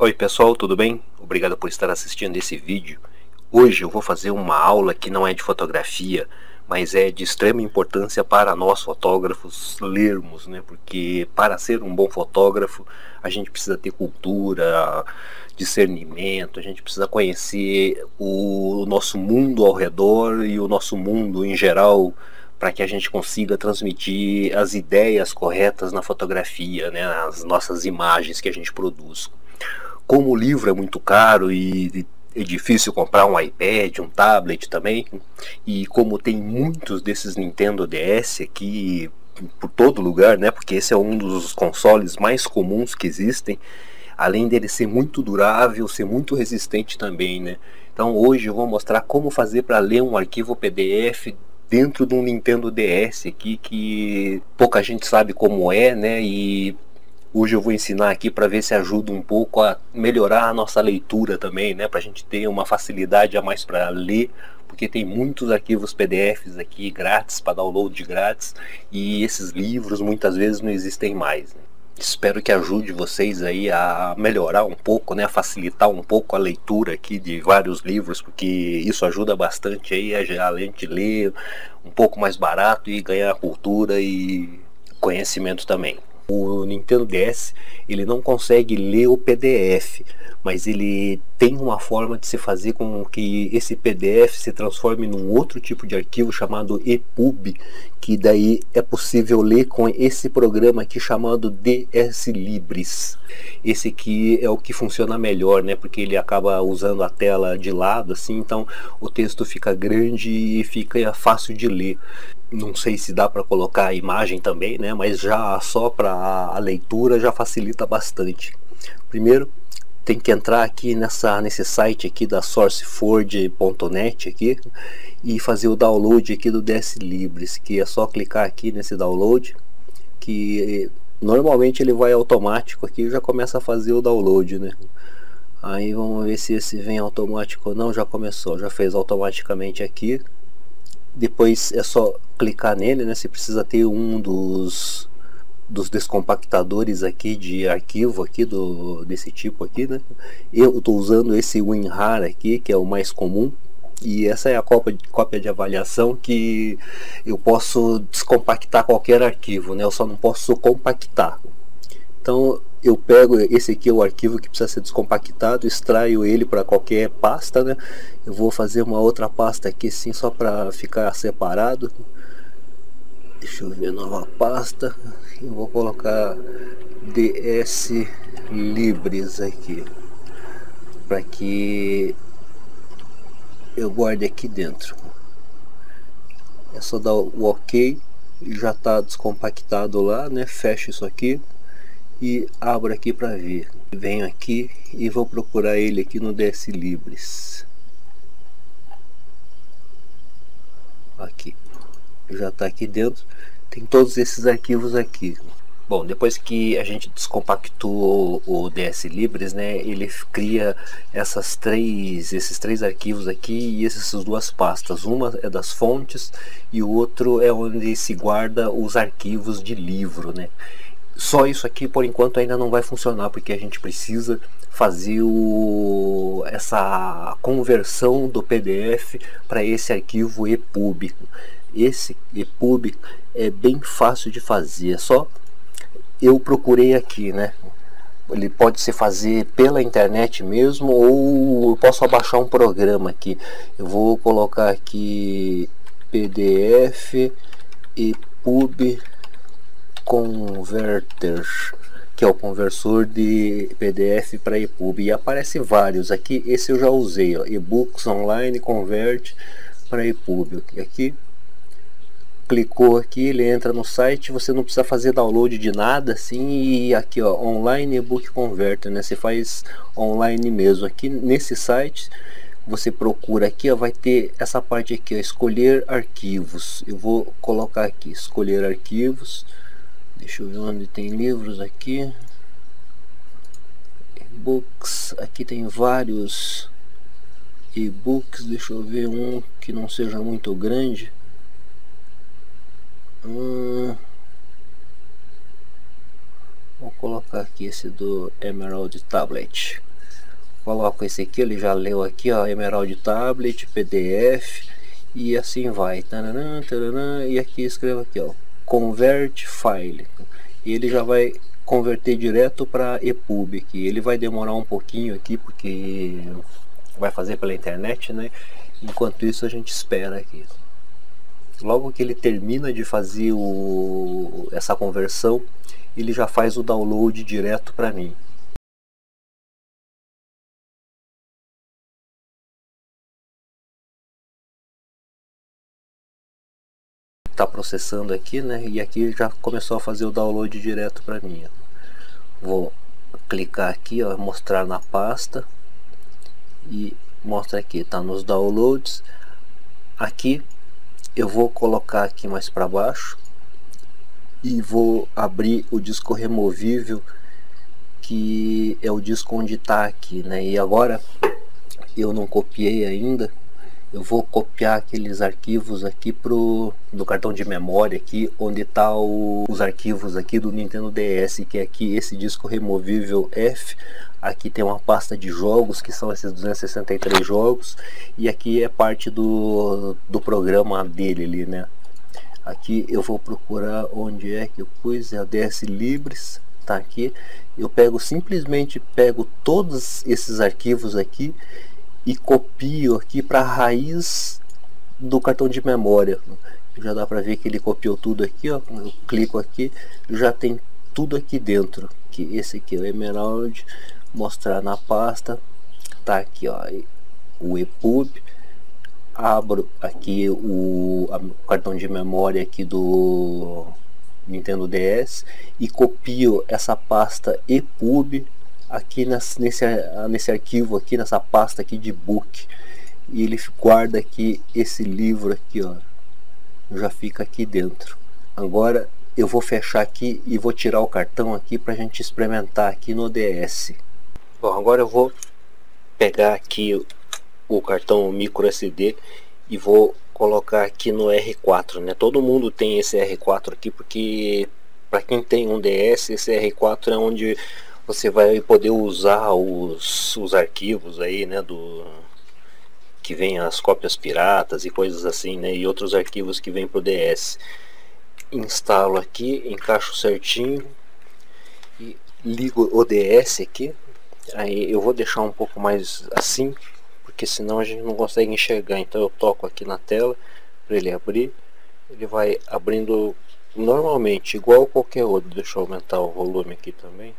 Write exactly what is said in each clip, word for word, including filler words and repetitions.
Oi pessoal, tudo bem? Obrigado por estar assistindo esse vídeo. Hoje eu vou fazer uma aula que não é de fotografia, mas é de extrema importância para nós fotógrafos lermos, né? Porque para ser um bom fotógrafo a gente precisa ter cultura, discernimento, a gente precisa conhecer o nosso mundo ao redor e o nosso mundo em geral, para que a gente consiga transmitir as ideias corretas na fotografia, né? As nossas imagens que a gente produz. Como o livro é muito caro e é difícil comprar um iPad, um tablet também, e como tem muitos desses Nintendo D S aqui por todo lugar, né, porque esse é um dos consoles mais comuns que existem, além dele ser muito durável, ser muito resistente também, né. Então hoje eu vou mostrar como fazer para ler um arquivo P D F dentro de um Nintendo D S aqui, que pouca gente sabe como é, né, e hoje eu vou ensinar aqui para ver se ajuda um pouco a melhorar a nossa leitura também, né? Para a gente ter uma facilidade a mais para ler, porque tem muitos arquivos P D Fs aqui grátis, para download grátis, e esses livros muitas vezes não existem mais, né? Espero que ajude vocês aí a melhorar um pouco, né? A facilitar um pouco a leitura aqui de vários livros, porque isso ajuda bastante aí a gente ler um pouco mais barato e ganhar cultura e conhecimento também. O Nintendo D S ele não consegue ler o P D F, mas ele tem uma forma de se fazer com que esse P D F se transforme num outro tipo de arquivo chamado E P U B, que daí é possível ler com esse programa aqui chamado D S Libris. Esse aqui é o que funciona melhor, né? Porque ele acaba usando a tela de lado, assim, então o texto fica grande e fica fácil de ler. Não sei se dá para colocar a imagem também, né? Mas já só para a leitura já facilita bastante. Primeiro tem que entrar aqui nessa, nesse site aqui da sourceforge ponto net aqui e fazer o download aqui do D S Libris, que é só clicar aqui nesse download, que normalmente ele vai automático aqui e já começa a fazer o download, né? Aí vamos ver se esse vem automático ou não. Já começou, já fez automaticamente aqui. Depois é só clicar nele, né? Você precisa ter um dos dos descompactadores aqui de arquivo aqui do desse tipo aqui, né? Eu estou usando esse WinRAR aqui, que é o mais comum, e essa é a cópia de, cópia de avaliação que eu posso descompactar qualquer arquivo, né? Eu só não posso compactar. Então eu pego esse aqui, é o arquivo que precisa ser descompactado, extraio ele para qualquer pasta, né? Eu vou fazer uma outra pasta aqui sim, só para ficar separado. Deixa eu ver, nova pasta. Eu vou colocar D S Libris aqui, para que eu guarde aqui dentro. É só dar o OK, já está descompactado lá, né? Fecho isso aqui e abro aqui para ver. Venho aqui e vou procurar ele aqui no D S Libris. Aqui, já está aqui dentro. Tem todos esses arquivos aqui. Bom, depois que a gente descompactou o D S Libris, né, ele cria essas três, esses três arquivos aqui e essas duas pastas. Uma é das fontes e o outro é onde se guarda os arquivos de livro, né. Só isso aqui por enquanto ainda não vai funcionar, porque a gente precisa fazer o, essa conversão do P D F para esse arquivo E P U B. Esse E P U B é bem fácil de fazer, é só eu procurei aqui, né? Ele pode se fazer pela internet mesmo, ou eu posso abaixar um programa aqui. Eu vou colocar aqui P D F E P U B Converter, que é o conversor de P D F para E P U B, e aparece vários aqui. Esse eu já usei, ó, eBooks Online Convert para E P U B. Aqui clicou aqui, ele entra no site, você não precisa fazer download de nada assim, e aqui ó, Online eBook Converter, né? Você faz online mesmo. Aqui nesse site você procura aqui, ó, vai ter essa parte aqui, ó, escolher arquivos. Eu vou colocar aqui, escolher arquivos. Deixa eu ver onde tem livros aqui. E-books, aqui tem vários e-books. Deixa eu ver um que não seja muito grande. Hum, vou colocar aqui esse do Emerald Tablet. coloco esse aqui, ele já leu aqui, ó, Emerald Tablet, P D F, e assim vai, taranã, taranã, e aqui escrevo aqui, ó, Convert File, e ele já vai converter direto para E P U B aqui. Ele vai demorar um pouquinho aqui, porque vai fazer pela internet, né? Enquanto isso a gente espera aqui. Logo que ele termina de fazer o, essa conversão, ele já faz o download direto para mim. Está processando aqui, né? E aqui já começou a fazer o download direto para mim. Vou clicar aqui, ó, mostrar na pasta, e mostra aqui, tá nos downloads. Aqui eu vou colocar aqui mais para baixo e vou abrir o disco removível, que é o disco onde está aqui, né? E agora eu não copiei ainda. Eu vou copiar aqueles arquivos aqui pro do cartão de memória aqui, onde tá o, os arquivos aqui do Nintendo D S, que é aqui esse disco removível F. Aqui tem uma pasta de jogos, que são esses duzentos e sessenta e três jogos, e aqui é parte do, do programa dele ali, né? Aqui eu vou procurar onde é que eu pus, é o D S Libres, tá aqui. Eu pego, simplesmente pego todos esses arquivos aqui e copio aqui para a raiz do cartão de memória. Já dá para ver que ele copiou tudo aqui, ó. Eu clico aqui, já tem tudo aqui dentro. Que esse aqui é o Emerald, mostrar na pasta, tá aqui, ó, o E P U B. Abro aqui o, a, o cartão de memória aqui do Nintendo D S e copio essa pasta E P U B aqui nesse, nesse, nesse arquivo aqui, nessa pasta aqui de book, e ele guarda aqui esse livro aqui, ó, já fica aqui dentro. Agora eu vou fechar aqui e vou tirar o cartão aqui para a gente experimentar aqui no D S. Bom, agora eu vou pegar aqui o cartão micro S D e vou colocar aqui no R quatro, né? Todo mundo tem esse R quatro aqui, porque para quem tem um D S, esse R quatro é onde você vai poder usar os, os arquivos aí, né, do que vem as cópias piratas e coisas assim, né, e outros arquivos que vem pro D S. Instalo aqui, encaixo certinho e ligo o D S aqui. Aí eu vou deixar um pouco mais assim, porque senão a gente não consegue enxergar. Então eu toco aqui na tela para ele abrir. Ele vai abrindo normalmente, igual qualquer outro. Deixa eu aumentar o volume aqui também.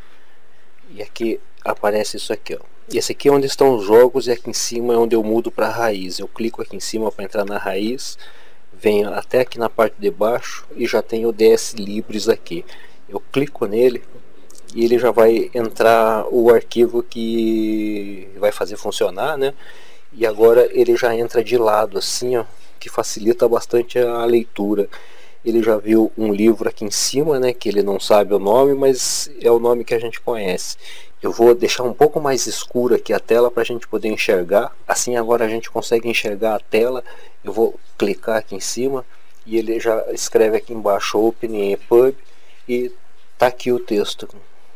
E aqui aparece isso aqui, ó. E esse aqui é onde estão os jogos, e aqui em cima é onde eu mudo para a raiz. Eu clico aqui em cima para entrar na raiz, venho até aqui na parte de baixo e já tem o D S Libres aqui. Eu clico nele e ele já vai entrar o arquivo que vai fazer funcionar, né? E agora ele já entra de lado assim, ó, que facilita bastante a leitura. Ele já viu um livro aqui em cima, né, que ele não sabe o nome, mas é o nome que a gente conhece. Eu vou deixar um pouco mais escura aqui a tela para a gente poder enxergar. Assim agora a gente consegue enxergar a tela. Eu vou clicar aqui em cima e ele já escreve aqui embaixo Open E P U B e tá aqui o texto.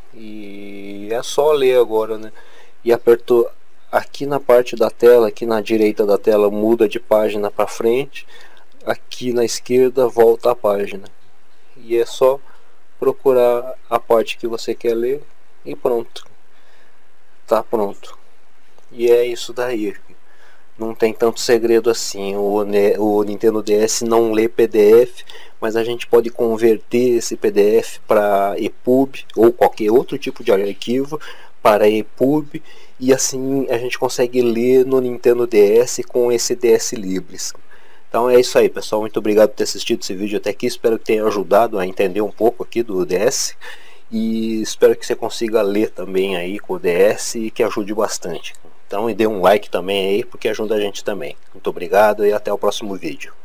E é só ler agora, né? E apertou aqui na parte da tela, aqui na direita da tela, muda de página para frente. Aqui na esquerda volta a página, e é só procurar a parte que você quer ler e pronto, tá pronto. E é isso daí, não tem tanto segredo assim. O, o Nintendo D S não lê P D F, mas a gente pode converter esse P D F para E P U B ou qualquer outro tipo de arquivo para E P U B, e assim a gente consegue ler no Nintendo D S com esse D S Libres. Então é isso aí, pessoal, muito obrigado por ter assistido esse vídeo até aqui. Espero que tenha ajudado a entender um pouco aqui do D S, e espero que você consiga ler também aí com o D S e que ajude bastante. Então, e dê um like também aí, porque ajuda a gente também. Muito obrigado e até o próximo vídeo.